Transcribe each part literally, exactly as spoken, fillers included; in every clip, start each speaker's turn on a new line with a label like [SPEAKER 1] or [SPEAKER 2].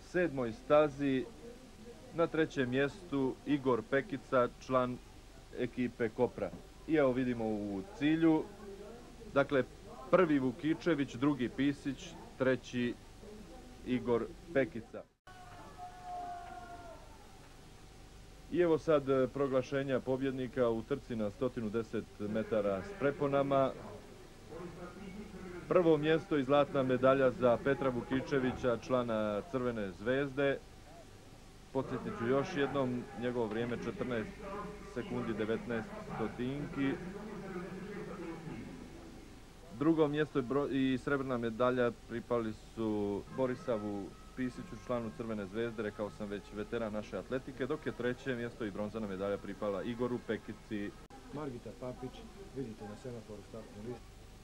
[SPEAKER 1] sedmoj stazi na trećem mjestu Igor Pekica, član ekipe Kopra. I evo vidimo u cilju, dakle prvi Vukičević, drugi Pisić, treći Igor Pekica. I evo sad proglašenja pobjednika u trci na sto deset metara s preponama. Prvo mjesto i zlatna medalja za Petra Vukičevića, člana Crvene zvezde. Podsjetit ću još jednom, njegovo vrijeme četrnaest sekundi devetnaest stotinki. Drugo mjesto i srebrna medalja pripali su Borisavu Pisiću, članu Crvene zvezde, rekao sam već veteran naše atletike, dok je treće mjesto i bronzana medalja pripala Igoru Pekici.
[SPEAKER 2] Margita Papić, vidite na semaforu startnu listu.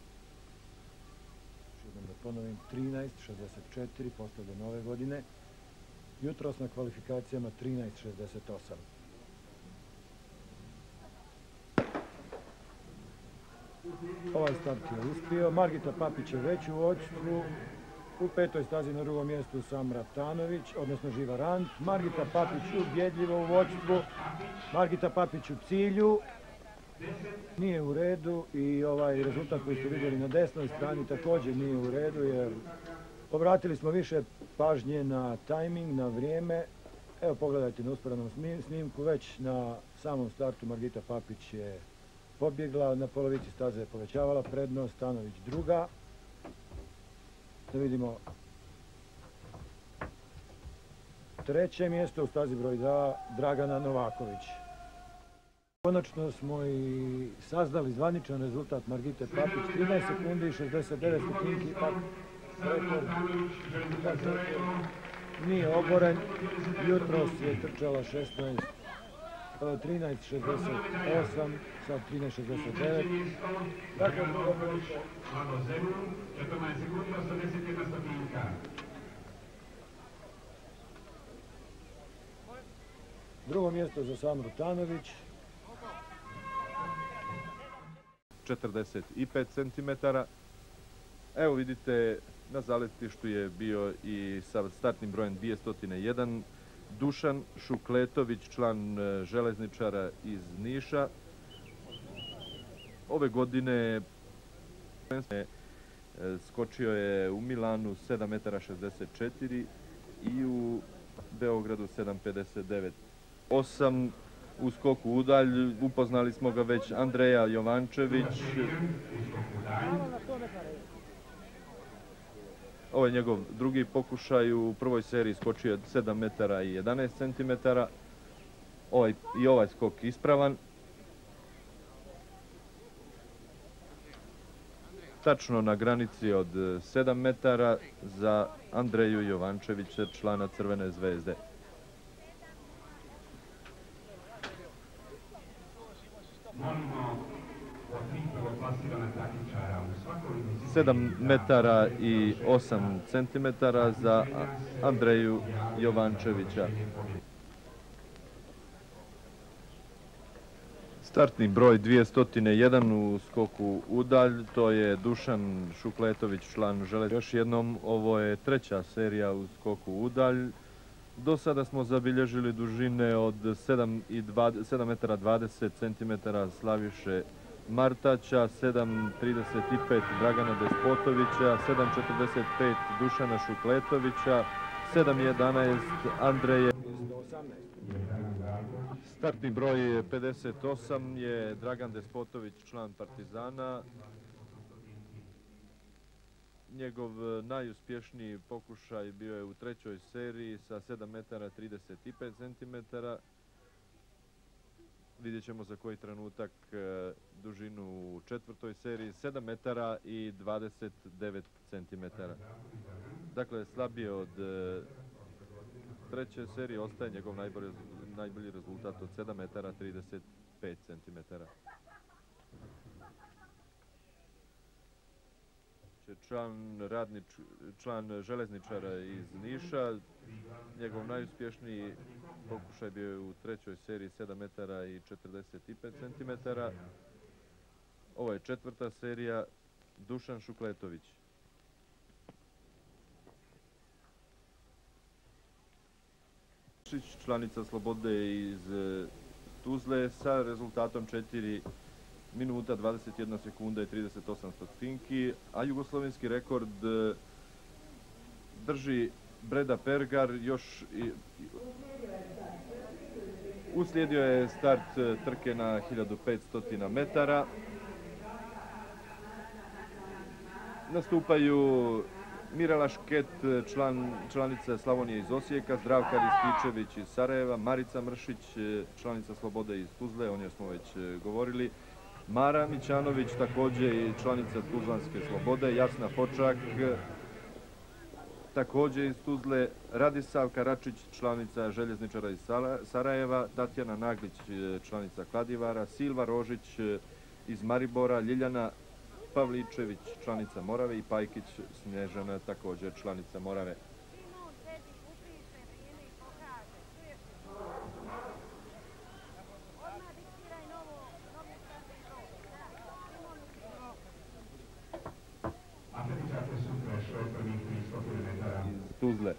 [SPEAKER 2] Jednom da ponovim, trinaest šezdeset četiri, poslije nove godine. Jutros na kvalifikacijama trinaest šezdeset osam. Ovaj start je uspio. Margita Papić je već u vođstvu. U petoj stazi na drugom mjestu Samra Tanović, odnosno Živa Rant. Margita Papić ubjedljivo u vođstvu. Margita Papić u cilju. Nije u redu i ovaj rezultat koji ste vidjeli na desnoj strani također nije u redu, jer obratili smo više pažnje na tajming, na vrijeme. Evo pogledajte na usporednom snimku, već na samom startu Margita Papić je pobjegla, na polovici staze je povećavala prednost, Tanović druga. Da vidimo treće mjesto u stazi broj dva, Dragana Novaković. Konačno smo i saznali zvaničan rezultat Margite Papić, trinaest sekundi i šezdeset devet stotinki, ipak rekord nije oboren. Jutros je trčala šesnaest, trinaest šezdeset osam, sad trinaest šezdeset devet. Dakle, drugo mjesto za Samru Tanović.
[SPEAKER 1] četrdeset pet centimetara. Evo vidite, na zaletištu je bio i sa startnim brojem dvjesto jedan Dušan Šukletović, član železničara iz Niša. Ove godine skočio je u Milanu sedam metara šezdeset četiri i u Beogradu sedam pedeset devet. osam u skoku udalj, upoznali smo ga već, Andreja Jovančević. Ovo je njegov drugi pokušaj, u prvoj seriji skočio je sedam metara i jedanaest centimetara. Ovaj, i ovaj skok ispravan. Tačno na granici od sedam metara za Andreju Jovančevića, člana Crvene zvezde. sedam metara i osam centimetara za Andreju Jovančevića. Startni broj dvjesto jedan u skoku udalj, to je Dušan Šukletović, član železničara. Još jednom, ovo je treća serija u skoku udalj. Do sada smo zabilježili dužine od sedam metara dvadeset centimetara Slaviše Martaća, sedam trideset pet Dragana Despotovića, sedam četrdeset pet Dušana Šukletovića, sedam jedanaest Andreje. Startni broj pedeset osam je Dragan Despotović, član Partizana. Njegov najuspješniji pokušaj bio je u trećoj seriji sa sedam metara trideset pet centimetara. Vidjet ćemo za koji trenutak dužinu u četvrtoj seriji, sedam metara i dvadeset devet centimetara. Dakle, slabije od treće serije ostaje njegov najbolji, najbolji rezultat od sedam metara trideset pet centimetara. Član, radnič, član železničara iz Niša, njegov najuspješniji pokušaj bio je u trećoj seriji sedam metara i četrdeset pet centimetara. Ovo je četvrta serija, Dušan Šukletović. Mršić, članica Slobode iz e, Tuzle, sa rezultatom četiri minuta, dvadeset jedna sekunda i trideset osam stotinki, a jugoslovenski rekord e, drži Breda Pergar. Još i, uslijedio je start e, trke na hiljadu petsto metara. Nastupaju Mirela Šket, član, članica Slavonije iz Osijeka, Zdravka Rističević iz Sarajeva, Marica Mršić, članica Slobode iz Tuzle, o njoj smo već govorili, Mara Mićanović, također i članica Tuzlanske Slobode, Jasna Počak, također iz Tuzle, Radisavka Račić, članica Željezničara iz Sarajeva, Tatjana Naglić, članica Kladivara, Silva Rožić iz Maribora, Ljiljana Pavličević, članica Morave, i Pajkić Snježana, također članica Morave. Iz Tuzle.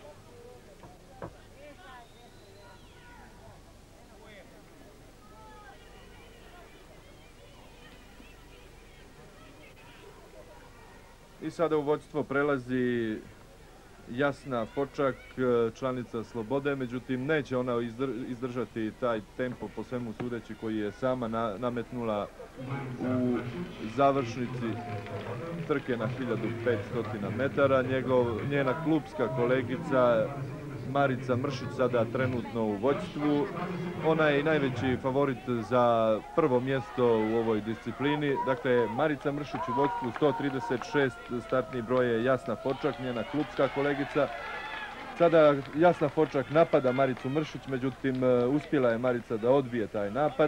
[SPEAKER 1] I sada u vodstvo prelazi Jasna Počak, članica Slobode, međutim neće ona izdržati taj tempo po svemu sudeći koji je sama nametnula u završnici trke na hiljadu petsto metara. Njegov, njena klupska kolegica Marica Mršić sada trenutno u vodstvu. Ona je i najveći favorit za prvo mjesto u ovoj disciplini. Dakle, Marica Mršić u vodstvu, sto trideset šest startni broj je Jasna Počak, njena klupska kolegica. Sada Jasna Počak napada Maricu Mršić, međutim uspjela je Marica da odbije taj napad.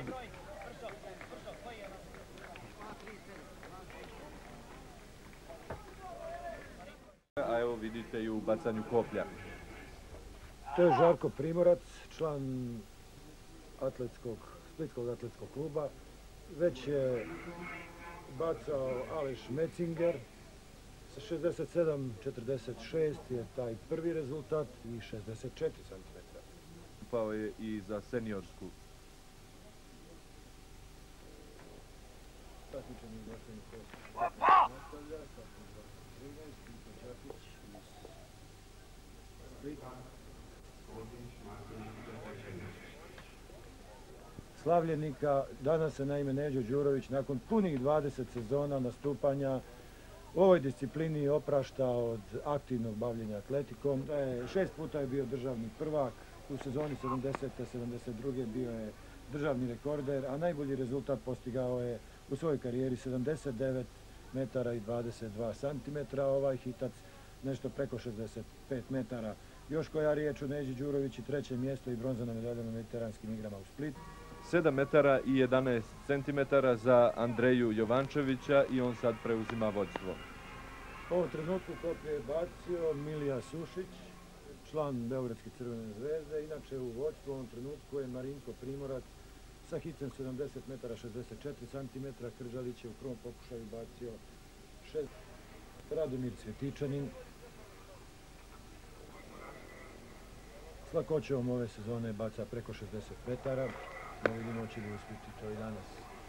[SPEAKER 1] A evo vidite i u bacanju koplja.
[SPEAKER 2] To je Žarko Primorac, član atletskog, Splitskog atletskog kluba. Već je bacao Aleš Mecinger. Sa šezdeset sedam četrdeset šest je taj prvi rezultat i šezdeset četiri centimetra.
[SPEAKER 1] Upao je i za seniorsku.
[SPEAKER 2] Takmičenje glasanje koje nastavlja, trinaest, Čakić iz Splita. Slavljenika, danas se naime Neđo Đurović nakon punih dvadeset sezona nastupanja u ovoj disciplini oprašta od aktivnog bavljenja atletikom. E, šest puta je bio državni prvak, u sezoni sedamdesete sedamdeset druge bio je državni rekorder, a najbolji rezultat postigao je u svojoj karijeri sedamdeset devet metara i dvadeset dva centimetra, ovaj hitac nešto preko šezdeset pet metara. Još koja riječ o Neđi Đurović i treće mjesto i bronzana medalja na mediteranskim igrama u Split.
[SPEAKER 1] sedam metara i jedanaest centimetara za Andreju Jovančevića i on sad preuzima vodstvo.
[SPEAKER 2] U ovom trenutku koplje je bacio Milija Sušić, član Beogradske Crvene zvezde. Inače u vodstvu u ovom trenutku je Marinko Primorac sa hicem sedamdeset metara šezdeset četiri centimetra. Kržalić je u prvom pokušaju bacio šest. Radomir Cvjetičanin s lakoćom ove sezone baca preko šezdeset metara. Da vidimo će li uspjeti to i danas.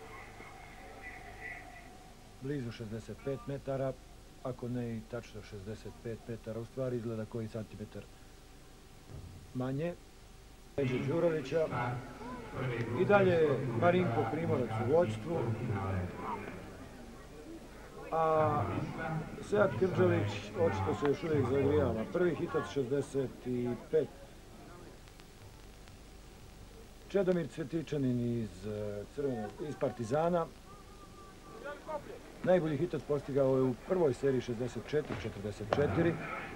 [SPEAKER 2] Blizu šezdeset pet metara, ako ne i tačno šezdeset pet metara, u stvari izgleda koji centimetar manje. Neđe Đurovića i dalje Marinko Primorac u vodstvu, a Sead Krdžalić očito se još uvijek zagrijava. Prvi hitac šezdeset pet. Čedomir Cvjetičanin iz, Crvene, iz Partizana. Najbolji hitac postigao je u prvoj seriji šezdeset četiri četrdeset četiri.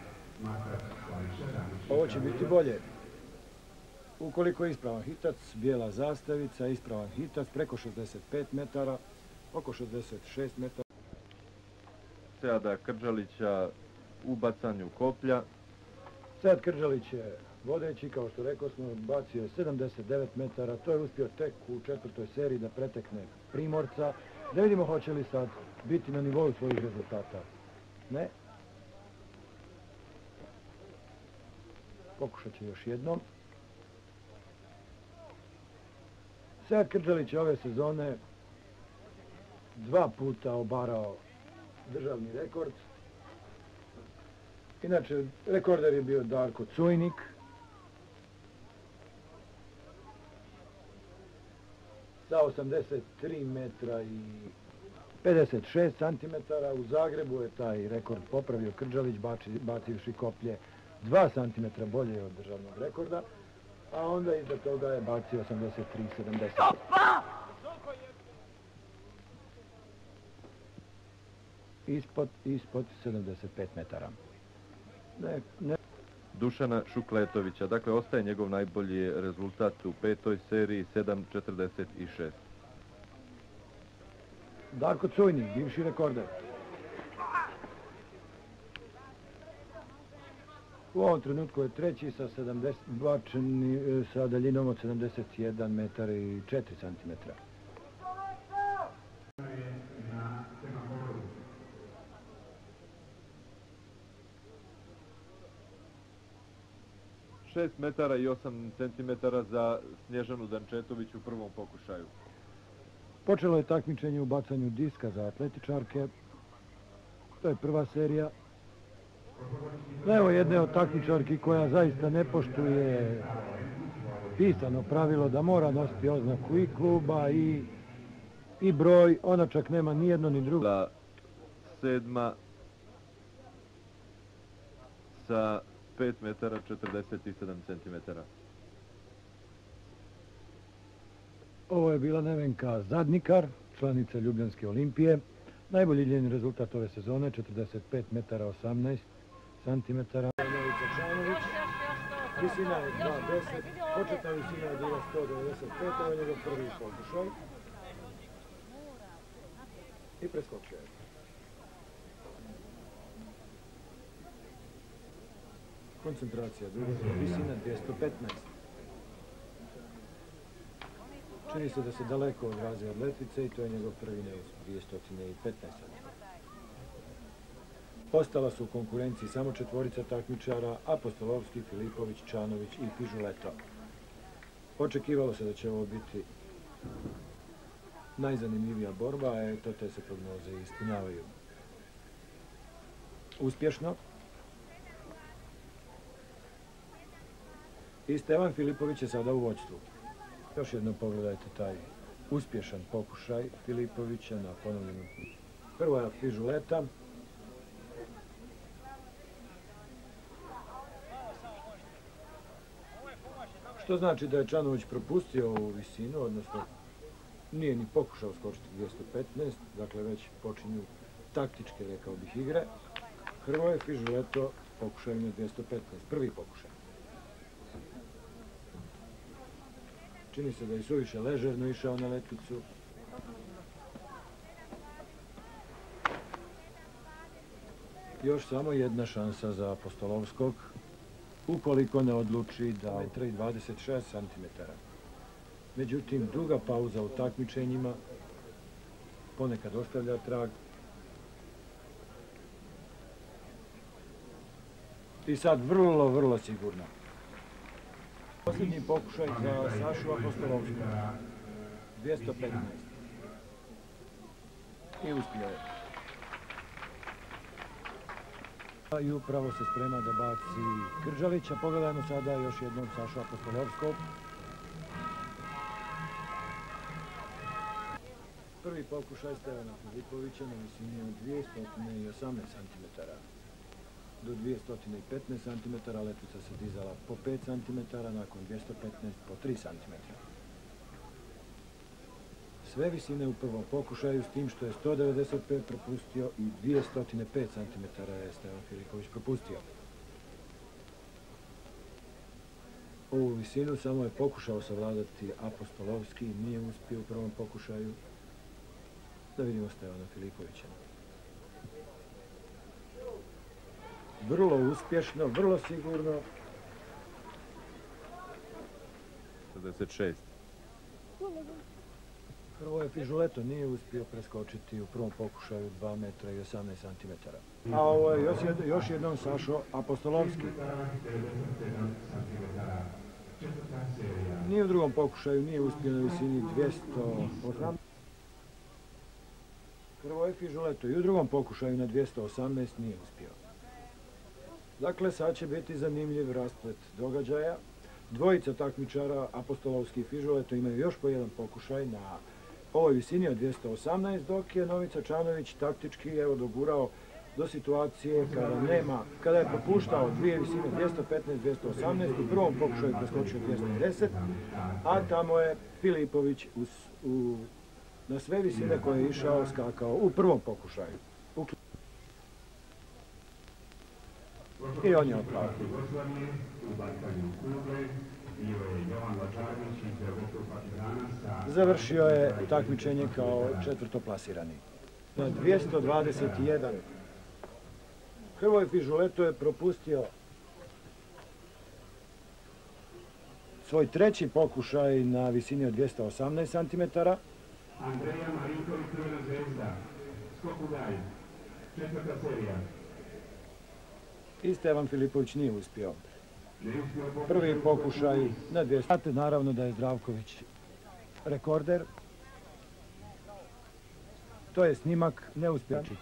[SPEAKER 2] Ovo će biti bolje. Ukoliko je ispravan hitac, bijela zastavica, ispravan hitac preko šezdeset pet metara, oko šezdeset šest metara.
[SPEAKER 1] Seada Krdžalića u bacanju koplja.
[SPEAKER 2] Sead Krdžalić je vodeći, kao što rekao smo, bacio je sedamdeset devet metara, to je uspio tek u četvrtoj seriji da pretekne Primorca. Da vidimo hoće li sad biti na nivou svojih rezultata. Ne. Pokušat će još jednom. Sead Krdžalić je ove sezone dva puta obarao državni rekord. Inače, rekorder je bio Darko Cujnik. Sa osamdeset tri metra i pedeset šest centimetara. U Zagrebu je taj rekord popravio Krdžalić, bacivši koplje dva centimetra bolje od državnog rekorda, a onda iza toga je bacio osamdeset tri sedamdeset. Ispod, ispod sedamdeset pet metara. Ne, ne.
[SPEAKER 1] Dušana Šukletovića, dakle ostaje njegov najbolji rezultat u petoj seriji, sedam četrdeset šest.
[SPEAKER 2] Darko Cujnik, bivši rekorder. U ovom trenutku je treći sa sedamdeset, bačeni sa daljinom od sedamdeset jedan metar i četiri centimetra.
[SPEAKER 1] šest metara i osam centimetara za Snježanu Dančetović u prvom pokušaju.
[SPEAKER 2] Počelo je takmičenje u bacanju diska za atletičarke. To je prva serija. Evo jedne od takmičarki koja zaista ne poštuje pisano pravilo da mora nositi oznaku i kluba i, i broj. Ona čak nema ni jedno ni drugo.
[SPEAKER 1] Sedma sa pet metara četrdeset sedam centimetara.
[SPEAKER 2] Ovo je bila Nevenka Zadnikar, članica Ljubljanske olimpije. Najbolji njen rezultat ove sezone, četrdeset pet metara osamnaest centimetara. Novica Čanović, visina je dva deset, početna visina je bila sto devedeset pet, ovo je njegov prvi pokušaj. I preskočio je. Koncentracija druga, visina dvjesto petnaest. Čini se da se daleko odrazi od letvice i to je njegov prvi neuspjeh, dvjesto petnaest. Ostala su u konkurenciji samo četvorica takmičara, Apostolovski, Filipović, Čanović i Fižuleto. Očekivalo se da će ovo biti najzanimljivija borba, a eto te se prognoze ispunjavaju. Uspješno. I Stevan Filipović je sada u vođstvu. Još jednom pogledajte taj uspješan pokušaj Filipovića na ponovljenom Hrvoja Fižuleta. Što znači da je Čanović propustio ovu visinu, odnosno nije ni pokušao skočiti dvjesto petnaest, dakle već počinju taktičke, rekao bih, igre. Hrvoje Fižuleto pokušaju na dvjesto petnaest, prvi pokušaj. Čini se da je suviše ležerno išao na letvicu. Još samo jedna šansa za Apostolovskog, ukoliko ne odluči da metra i dvadeset šest centimetara. Međutim, duga pauza u takmičenjima ponekad ostavlja trag. I sad vrlo, vrlo sigurno. Posljednji pokušaj za Sašu Apostolovskog. dvjesto petnaest. I uspio je. I upravo se sprema da baci Krdžalića. Pogledajmo sada još jednom Sašu Apostolovskog. Prvi pokušaj Stevana Filipovića na visini od dvjesto osamnaest centimetara. Do dvjesto petnaest centimetara letvica se dizala po pet centimetara, nakon dvjesto petnaest po tri centimetra. Sve visine u prvom pokušaju, s tim što je sto devedeset pet propustio i dvjesto pet centimetara je Stevan Filipović propustio. Ovu visinu samo je pokušao savladati Apostolovski, nije uspio u prvom pokušaju. Da vidimo Stevana Filipovića. Vrlo uspješno, vrlo sigurno.
[SPEAKER 1] četrdeset šest.
[SPEAKER 2] Hrvoje Fižuleto nije uspio preskočiti u prvom pokušaju dva metra i osamnaest centimetara. A ovo je još, jed, još jednom Sašo Apostolovski. Ni u drugom pokušaju nije uspio na visini dvjesto osamnaest. Hrvoje Fižoleto i u drugom pokušaju na dvjesto osamnaest nije uspio. Dakle, sad će biti zanimljiv rasplet događaja. Dvojica takmičara, Apostolovski i Fižoleto, imaju još po jedan pokušaj na ovoj visini od dvjesto osamnaest, dok je Novica Čanović taktički evo dogurao do situacije kada nema, kada je propuštao dvije visine dvjesto petnaest, dvjesto osamnaest, u prvom pokušaju preskočio dvjesto deset, a tamo je Filipović u, u, na sve visine koje je išao skakao u prvom pokušaju. I on je otpao. Završio je takmičenje kao četvrtoplasirani. Na dvjesto dvadeset jedan. Hrvoje Fižoleto je propustio svoj treći pokušaj na visini od dvjesto osamnaest centimetara.
[SPEAKER 3] Andreja Marinković, Crvena zvezda, skok u dalj, četvrta serija.
[SPEAKER 2] I Stevan Filipović nije uspio. Prvi pokušaj na dvjesto. Naravno da je Zdravković rekorder. To je snimak neuspječić.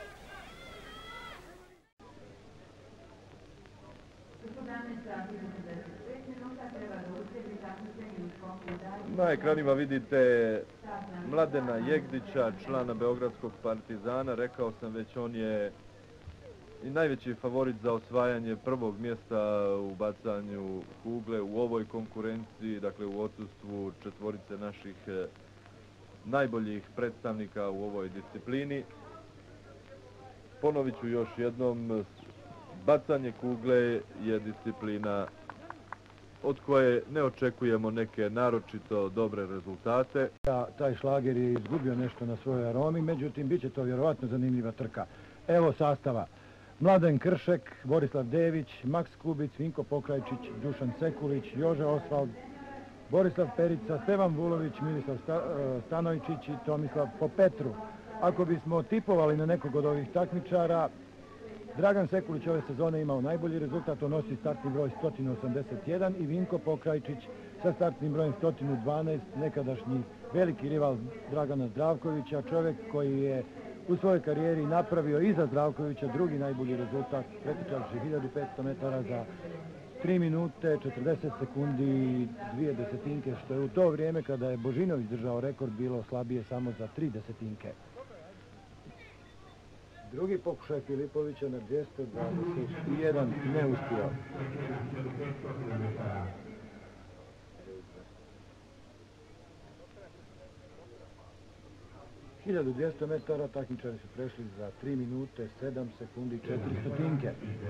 [SPEAKER 1] Na ekranima vidite Mladena Jegdića, člana Beogradskog Partizana. Rekao sam već, on je i najveći favorit za osvajanje prvog mjesta u bacanju kugle u ovoj konkurenciji, dakle u odsustvu četvorice naših najboljih predstavnika u ovoj disciplini. Ponovit ću još jednom, bacanje kugle je disciplina od koje ne očekujemo neke naročito dobre rezultate.
[SPEAKER 2] Taj šlager je izgubio nešto na svojoj aromi, međutim bit će to vjerovatno zanimljiva trka. Evo sastava. Mladen Kršek, Borislav Dević, Maks Kubic, Vinko Pokrajčić, Dušan Sekulić, Jože Osvald, Borislav Perica, Stevan Vulović, Milislav Stanojčić i Tomislav Popetru. Ako bismo tipovali na nekog od ovih takmičara, Dragan Sekulić ove sezone imao najbolji rezultat, on nosi startni broj sto osamdeset jedan i Vinko Pokrajčić sa startnim brojem sto dvanaest, nekadašnji veliki rival Dragana Zdravkovića, čovjek koji je u svojoj karijeri napravio iza Zdravkovića drugi najbolji rezultat, pretrčavši hiljadu petsto metara za tri minute, četrdeset sekundi i dvije desetinke, što je u to vrijeme kada je Božinović držao rekord bilo slabije samo za tri desetinke. Drugi pokušaj Filipovića na dvjesto dvadeset jedan ne uspio. hiljadu dvjesto metara takmičari su prešli za tri minute, sedam sekundi i četiri stotinke.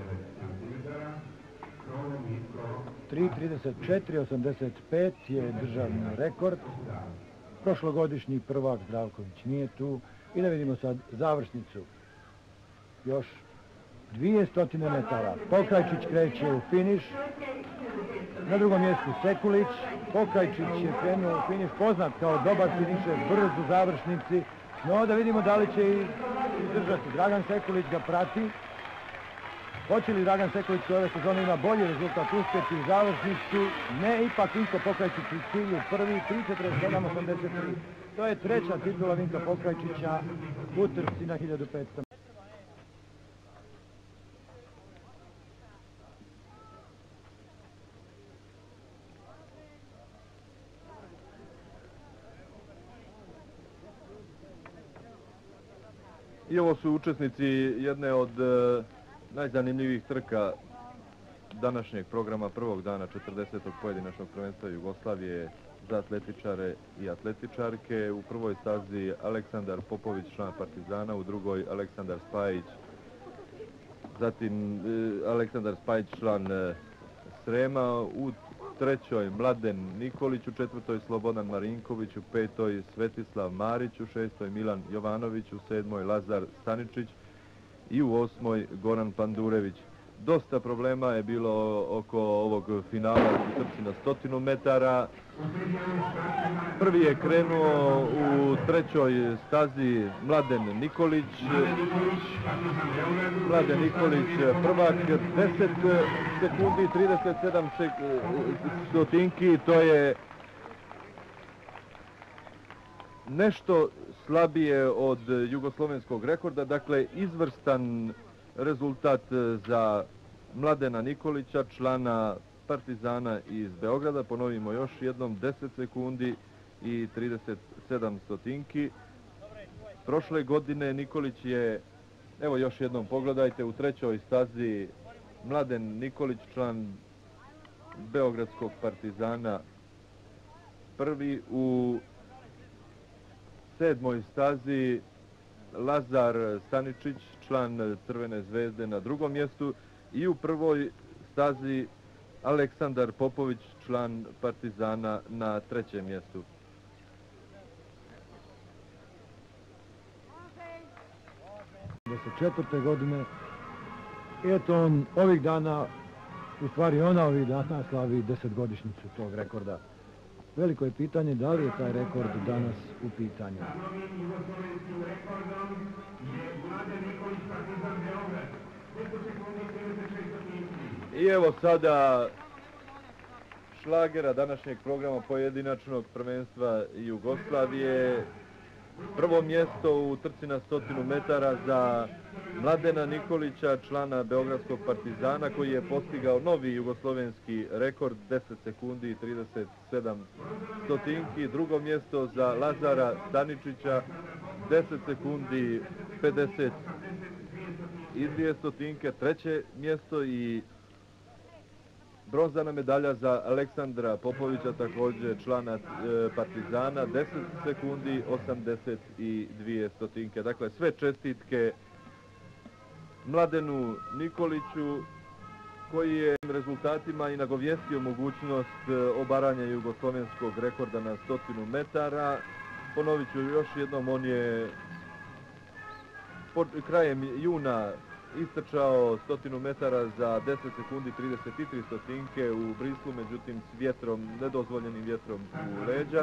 [SPEAKER 2] tri trideset četiri osamdeset pet je državni rekord. Prošlogodišnji prvak Zdravković nije tu. I da vidimo sad završnicu. Još dvije stotine metara. Pokrajčić kreće u finiš. Na drugom mjestu Sekulić. Pokrajčić je krenuo u finiš, poznat kao dobar finišer, brz u završnici. No, da vidimo da li će izdržati. Dragan Sekulić ga prati. Hoće li Dragan Sekulić koji ove sezone ima bolji rezultat uspjeti u završnicu? Ne, ipak Vinko Pokrajčić u cilju prvi, tri četrdeset sedam osamdeset tri. To je treća titula Vinka Pokrajčića u trci na hiljadu petsto.
[SPEAKER 1] I ovo su učesnici jedne od e, najzanimljivijih trka današnjeg programa prvog dana četrdesetog pojedinačnog prvenstva Jugoslavije za atletičare i atletičarke. U prvoj stazi Aleksandar Popović, član Partizana, u drugoj Aleksandar Spajić, zatim e, Aleksandar Spajić, član e, Srema, u trećoj Mladen Nikolić, u četvrtoj Slobodan Marinković, u petoj Svetislav Marić, u šestoj Milan Jovanović, u sedmoj Lazar Staničić i u osmoj Goran Pandurević. Dosta problema je bilo oko ovog finala u trci na stotinu metara. Prvi je krenuo u trećoj stazi Mladen Nikolić. Mladen Nikolić prvak, deset sekundi i trideset sedam stotinki, to je nešto slabije od jugoslovenskog rekorda, dakle izvrstan rezultat za Mladena Nikolića, člana Partizana iz Beograda. Ponovimo još jednom, deset sekundi i trideset sedam stotinki. Prošle godine Nikolić je, evo još jednom pogledajte, u trećoj stazi Mladen Nikolić, član Beogradskog Partizana, prvi. U sedmoj stazi Lazar Staničić, član Crvene zvezde, na drugom mjestu, i u prvoj stazi Aleksandar Popović, član Partizana, na trećem mjestu.
[SPEAKER 2] devedeset četvrte godine, eto on ovih dana, u stvari ona ovih dana slavi desetgodišnjicu tog rekorda. Veliko je pitanje da li je taj rekord danas u pitanju.
[SPEAKER 3] Novim jugoslovenskim rekordom je Mladen Nikolić, Partizan Beograd. deset sekundi i trideset šest stotinki.
[SPEAKER 1] I evo sada šlagera današnjeg programa pojedinačnog prvenstva Jugoslavije. Prvo mjesto u trci na stotinu metara za Mladena Nikolića, člana Beogradskog Partizana, koji je postigao novi jugoslovenski rekord, deset sekundi i trideset sedam stotinki. Drugo mjesto za Lazara Staničića, deset sekundi pedeset dvije stotinke. Treće mjesto i bronzana medalja za Aleksandra Popovića, također člana e, Partizana, deset sekundi osamdeset dvije stotinke. Dakle, sve čestitke Mladenu Nikoliću, koji je rezultatima i nagovijestio mogućnost obaranja jugoslovenskog rekorda na stotinu metara. Ponovit ću još jednom, on je pod krajem juna istrčao stotinu metara za deset sekundi trideset tri stotinke u Brislu, međutim s vjetrom, nedozvoljenim vjetrom u leđa.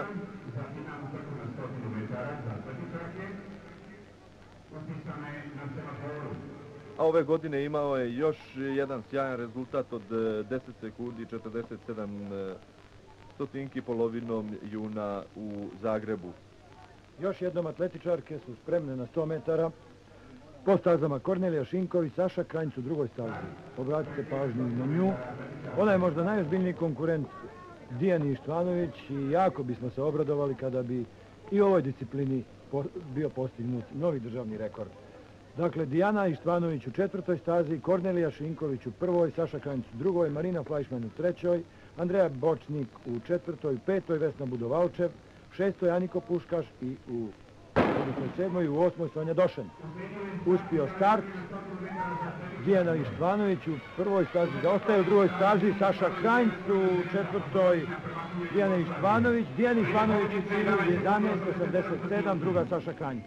[SPEAKER 1] A ove godine imao je još jedan sjajan rezultat od deset sekundi četrdeset sedam stotinki polovinom juna u Zagrebu.
[SPEAKER 2] Još jednom atletičarke su spremne na sto metara. Po stazama Kornelija Šinković, Saša Kranjc u drugoj stazi. Obratite pažnju na nju. Ona je možda najozbiljniji konkurent Dijani Ištvanović i jako bismo se obradovali kada bi i u ovoj disciplini bio postignut novi državni rekord. Dakle, Dijana Ištvanović u četvrtoj stazi, Kornelija Šinković u prvoj, Saša Kranjc u drugoj, Marina Flajšman u trećoj, Andreja Bočnik u četvrtoj, petoj Vesna Budovalčev, šestoj Aniko Puškaš i u sedmoj i u osmoj Sonja Došen. Uspio start, Dijana Ištvanović u prvoj stazi zaostaje, u drugoj stazi Saša Kranjc, u četvrtoj Dijana Ištvanović, Dijana Ištvanović u cilju jedanaest osamdeset sedam, druga Saša Kranjc.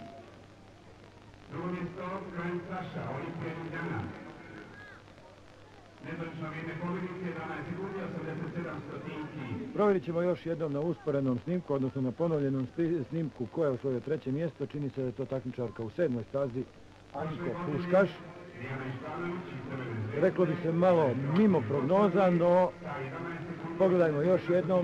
[SPEAKER 3] Drugo mjesto, Kranjc Saša, Olimpija Ljubljana. Nezvanično vrijeme pobjednice, jedanaest sekundi osamdeset sedam stotinki.
[SPEAKER 2] Provjerit ćemo još jednom na usporenom snimku, odnosno na ponovljenom snimku ko je osvojio treće mjesto. Čini se da je to takmičarka u sedmoj stazi, Aniko Puškaš. Reklo bi se malo mimo prognoza, no pogledajmo još jednom.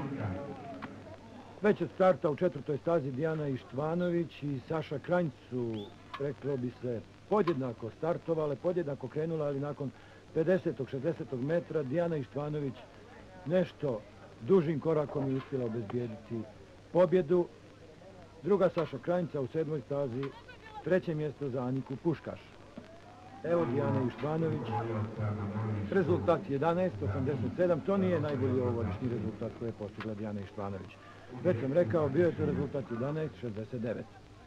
[SPEAKER 2] Već od starta u četvrtoj stazi Dijana Ištvanović i Saša Kranjc su, reklo bi se, podjednako startovale, podjednako krenula, ali nakon pedesetog šezdesetog metra Dijana Ištvanović nešto dužim korakom je uspjela obezbijediti pobjedu. Druga Saša Kranjca u sedmoj stazi, treće mjesto za Aniku Puškaš. Evo Dijana Ištvanović, rezultat jedanaest osamdeset sedam, to nije najbolji ovogodišnji rezultat koji je postigla Dijana Ištvanović. Već sam rekao, bio je to rezultat jedanaest šezdeset devet.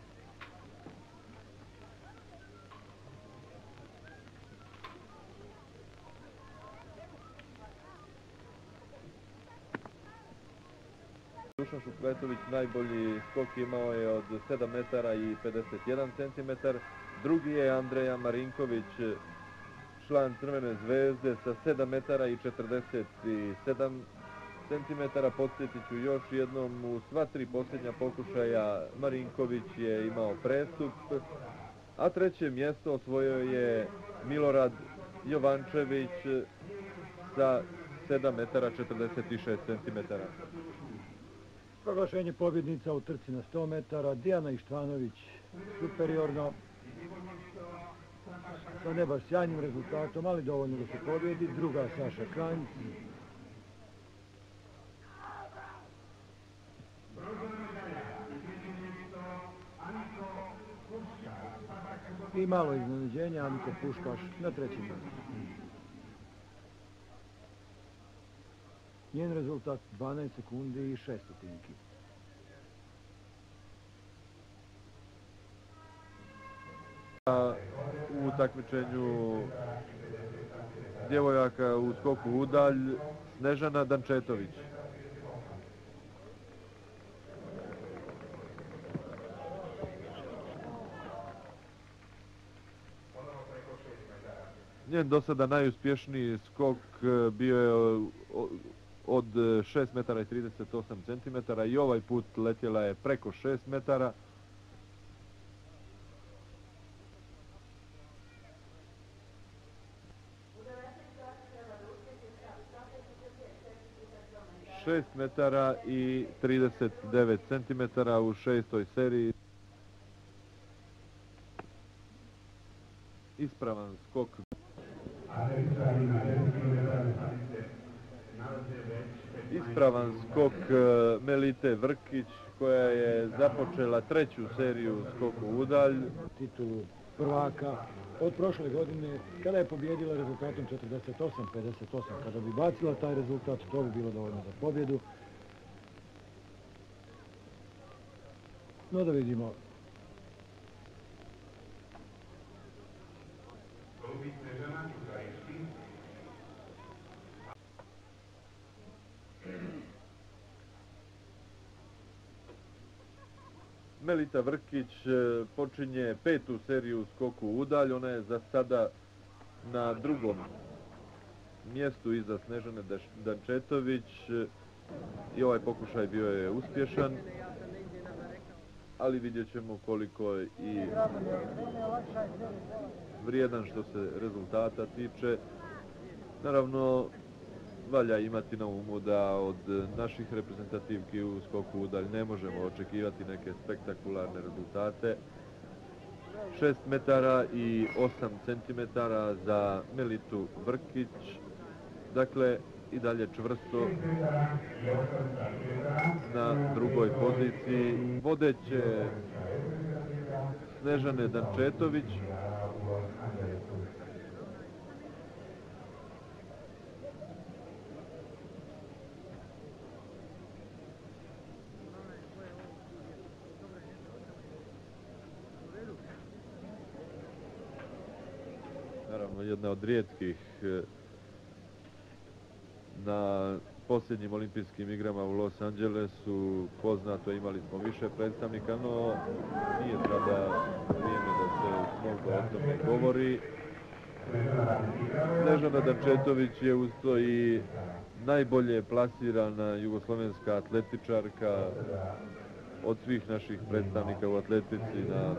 [SPEAKER 1] Dušan Šukletović najbolji skok imao je od sedam metara i pedeset jedan centimetar. Drugi je Andreja Marinković, član Crvene zvezde sa sedam metara i četrdeset sedam centimetara. Podsjetit ću još jednom, u sva tri posljednja pokušaja Marinković je imao prestup, a treće mjesto osvojio je Milorad Jovančević sa sedam metara četrdeset šest centimetara.
[SPEAKER 2] Proglašenje pobjednica u trci na sto metara, Dijana Ištvanović superiorno, sa ne baš sjajnim rezultatom, ali dovoljno da se pobjedi. Druga Saša Kranjc. I malo iznenađenja, Aniko Puškaš na trećem mjestu. Njen rezultat dvanaest sekundi i šest stotinki.
[SPEAKER 1] U takmičenju djevojaka u skoku udalj Snežana Dančetović. Njen do sada najuspješniji skok bio je od šest metara i trideset osam centimetara i ovaj put letjela je preko šest metara. šest metara i trideset devet centimetara u šestoj seriji. Ispravan skok. Ispravan skok Melite Vrkić, koja je započela treću seriju skoku udalj.
[SPEAKER 2] Titulu prvaka od prošle godine, kada je pobjedila rezultatom četrdeset osam pedeset osam. Kada bi bacila taj rezultat, to bi bilo dovoljno za pobjedu. No da vidimo.
[SPEAKER 1] Melita Vrkić počinje petu seriju skoku udalj. Ona je za sada na drugom mjestu iza Snežane Dančetović i ovaj pokušaj bio je uspješan, ali vidjet ćemo koliko je i vrijedan što se rezultata tiče. Naravno, valja imati na umu da od naših reprezentativki u skoku udalj ne možemo očekivati neke spektakularne rezultate. šest metara i osam centimetara za Melitu Vrkić. Dakle, i dalje čvrsto na drugoj poziciji. Vodeće Snežane Dančetović. Naravno, jedna od rijetkih na posljednjim olimpijskim igrama u Los Angelesu. Poznato, imali smo više predstavnika, no nije sada vrijeme da se mnogo o tome govori. Snežana Dančetović je usto i najbolje plasirana jugoslovenska atletičarka od svih naših predstavnika u atletici. Na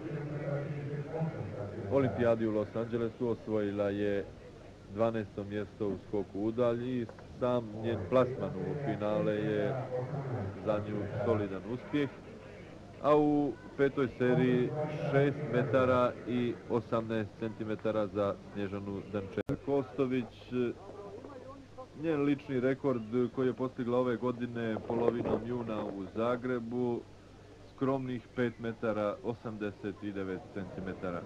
[SPEAKER 1] olimpijadi u Los Angelesu osvojila je dvanaesto mjesto u skoku udalj i sam njen plasman u finale je za nju solidan uspjeh. A u petoj seriji šest metara i osamnaest centimetara za Snježanu Dančetović. Kostović, njen lični rekord koji je postigla ove godine polovinom juna u Zagrebu, skromnih pet metara osamdeset devet centimetara.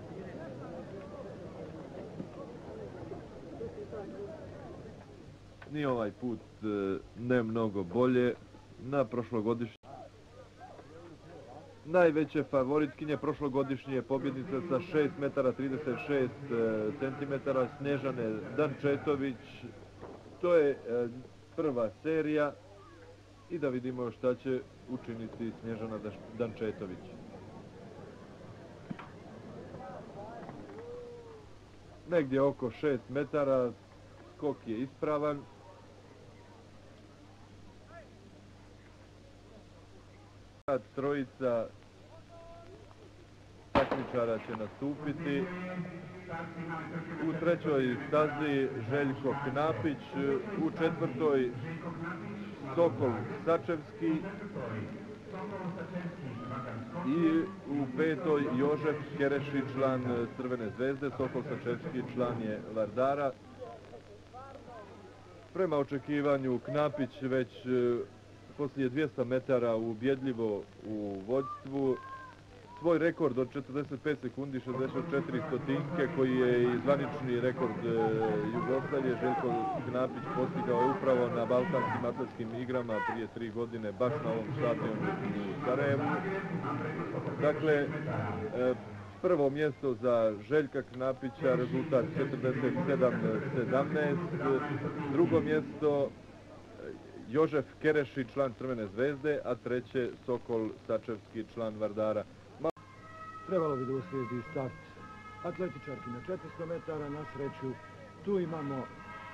[SPEAKER 1] Ni ovaj put ne mnogo bolje. Na prošlogodišnje najveće favoritkinje prošlogodišnje pobjednice sa šest metara trideset šest centimetara Snježane Dančetović. To je prva serija i da vidimo šta će učiniti Snježana Dančetović. negdje oko šest metara, skok je ispravan. Trojica takmičara će nastupiti. U trećoj stazi Željko Knapić, u četvrtoj Sokol Sačevski i u petoj Jožef Kereši, član Crvene zvezde. Sokol Sačevski član je Vardara. Prema očekivanju Knapić već poslije dvjesto metara ubjedljivo u vodstvu. Svoj rekord od četrdeset pet sekundi šezdeset četiri stotinke, koji je i zvanični rekord Jugoslavije, Željko Knapić postigao je upravo na Balkanskim atletskim igrama prije tri godine, baš na ovom stadionu u Sarajevu. Dakle, prvo mjesto za Željka Knapića, rezultat četrdeset sedam sedamnaest. Drugo mjesto Jožef Kereši, član Crvene zvezde, a treće Sokol Sačevski, član Vardara.
[SPEAKER 2] Trebalo bi da uslijedi start atletičarki na četiristo metara. Na sreću, tu imamo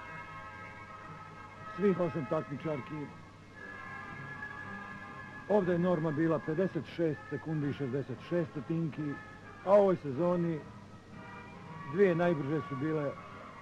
[SPEAKER 2] svih osam takmičarki. Ovdje je norma bila pedeset šest sekundi i šezdeset šest stotinki, a u ovoj sezoni dvije najbrže su bile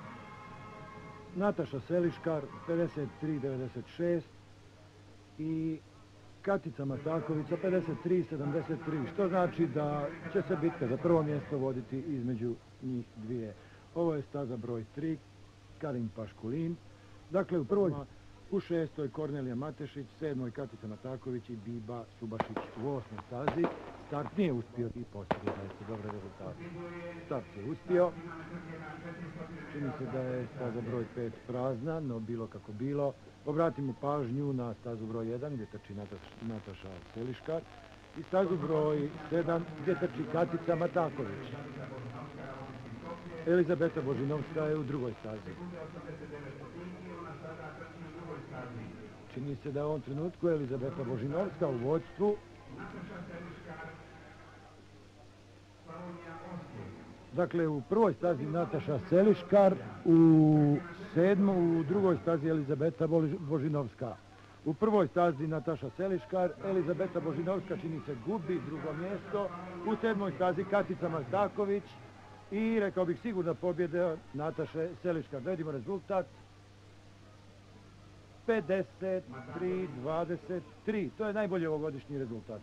[SPEAKER 2] Nataša Seliškar pedeset tri devedeset šest i Katica Matakovića pedeset tri sedamdeset tri, što znači da će se bitka za prvo mjesto voditi između njih dvije. Ovo je staza broj tri, Karin Paškulin. Dakle, u prvoj, u šestoj Kornelija Matešić, sedmoj Katica Mataković i Biba Subašić u osmoj stazi. Start nije uspio i postavio da je se dobre rezultate. Start je uspio. Čini se da je staza broj pet prazna, no bilo kako bilo. Obratimo pažnju na stazu broj jedan gdje trči Nataša Seliškar i stazu broj sedam gdje trči Katica Mataković. Elizabeta Božinovska je u drugoj stazi. Čini se da je u ovom trenutku Elizabeta Božinovska u vodstvu. Dakle, u prvoj stazi Nataša Seliškar, u sedmu, u drugoj stazi Elizabeta Božinovska. U prvoj stazi Nataša Seliškar, Elizabeta Božinovska čini se gubi drugo mjesto, u sedmoj stazi Katica Mataković i, rekao bih, sigurna pobjeda Nataše Seliškar. Da vidimo rezultat. pedeset tri dvadeset tri, to je najbolji ovogodišnji rezultat.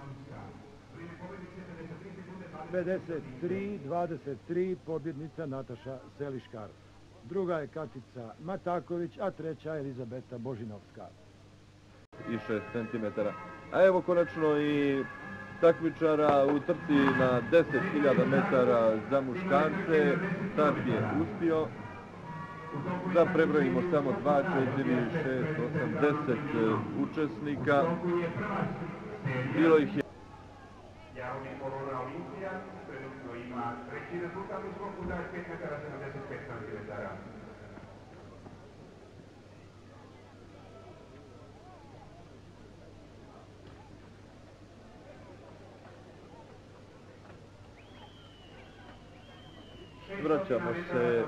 [SPEAKER 2] pedeset tri dvadeset tri, pobjednica Nataša Seliškar. Druga je Katica Mataković, a treća Elizabeta Božinovska.
[SPEAKER 1] I šest centimetara. A evo konačno i takmičara u trci na deset hiljada metara za muškarce. Start je uspio. Da prebrojimo samo dva, četiri, šest, osam, deset učesnika. Bilo ih je...
[SPEAKER 3] Jaromir Korona Olimpija trenutno ima treći rezultat u skoku za pet metara sedamdeset pet centimetara.
[SPEAKER 1] Vraćamo se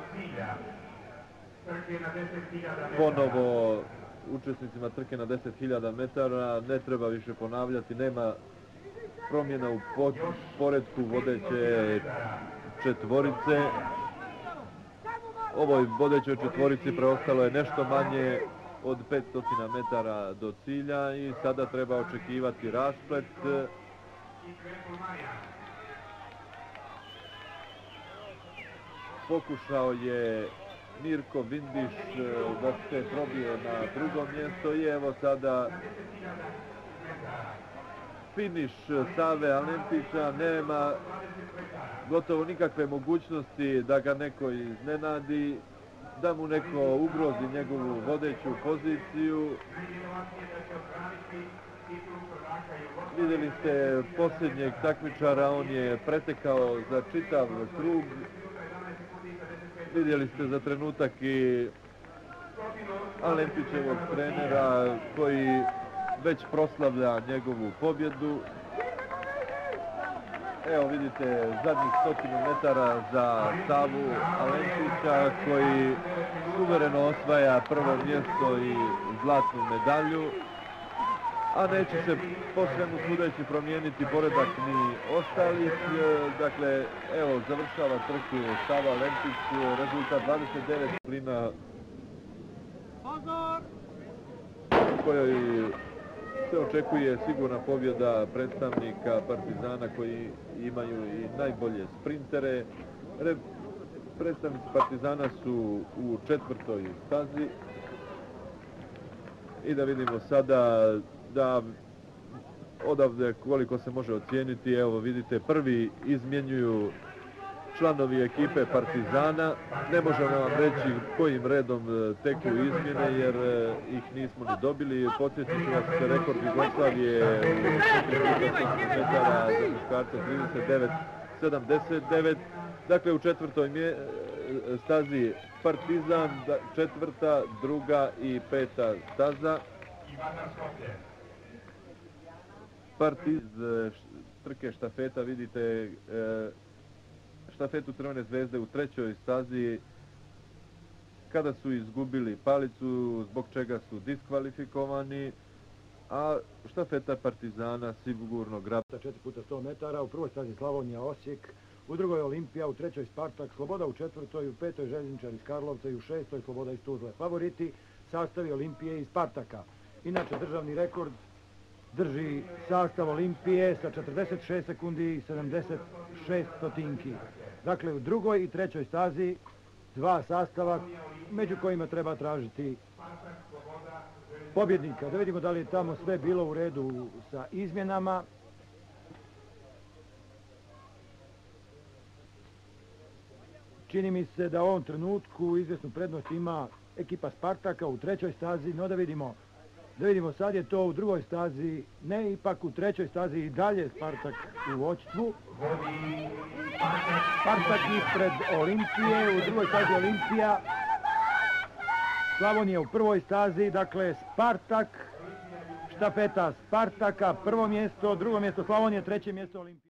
[SPEAKER 1] ponovo učesnicima trke na deset hiljada metara. Ne treba više ponavljati, nema promjena u poretku vodeće četvorice. Ovoj vodećoj četvorici preostalo je nešto manje od petsto metara do cilja i sada treba očekivati rasplet. Pokušao je Mirko Vindiš da se probije na drugo mjesto i evo sada finiš Save Alempića. Nema gotovo nikakve mogućnosti da ga neko iznenadi, da mu neko ugrozi njegovu vodeću poziciju. Vidjeli ste posljednjeg takmičara, on je pretekao za čitav krug. Vidjeli ste za trenutak i Alempićevog trenera koji već proslavlja njegovu pobjedu. Evo vidite zadnjih stotinu metara za Savu Alenčića koji suvereno osvaja prvo mjesto i zlatnu medalju, a neće se po svemu sudeći promijeniti poredak ni ostalih. Dakle, evo završava trku Sava Alenčić, rezultat dvadeset devet plina u kojoj se očekuje sigurna pobjeda predstavnika Partizana koji imaju i najbolje sprintere. Re, predstavnici Partizana su u četvrtoj stazi i da vidimo sada da odavde koliko se može ocijeniti. Evo vidite, prvi izmjenjuju članovi ekipe Partizana. Ne možemo vam reći kojim redom teku izmjene jer ih nismo ni dobili. Podsjetit ću vas se rekord Jugoslavije u četiristo metara za muškarce trideset devet sedamdeset devet. Dakle, u četvrtoj mje, stazi Partizan, četvrta, druga i peta staza. Partiz trke štafeta, vidite štafetu Crvene zvezde u trećoj stazi kada su izgubili palicu, zbog čega su diskvalifikovani, a štafeta Partizana sigurno grab.
[SPEAKER 2] četiri puta sto metara, u prvoj stazi Slavonija Osijek, u drugoj Olimpija, u trećoj Spartak, Sloboda u četvrtoj, u petoj Željezničar iz Karlovca i u šestoj Sloboda iz Tuzle. Favoriti sastavi Olimpije i Spartaka. Inače, državni rekord drži sastav Olimpije sa četrdeset šest sekundi i sedamdeset šest stotinki. Dakle, u drugoj i trećoj stazi dva sastava među kojima treba tražiti pobjednika. Da vidimo da li je tamo sve bilo u redu sa izmjenama. Čini mi se da u ovom trenutku izvjesnu prednost ima ekipa Spartaka u trećoj stazi, no da vidimo Da vidimo, sad je to u drugoj stazi, ne, ipak u trećoj stazi i dalje Spartak u vođstvu. Spartak ispred Olimpije, u drugoj stazi Olimpija. Slavonija u prvoj stazi, dakle Spartak, štafeta Spartaka, prvo mjesto, drugo mjesto Slavonije, treće mjesto Olimpije.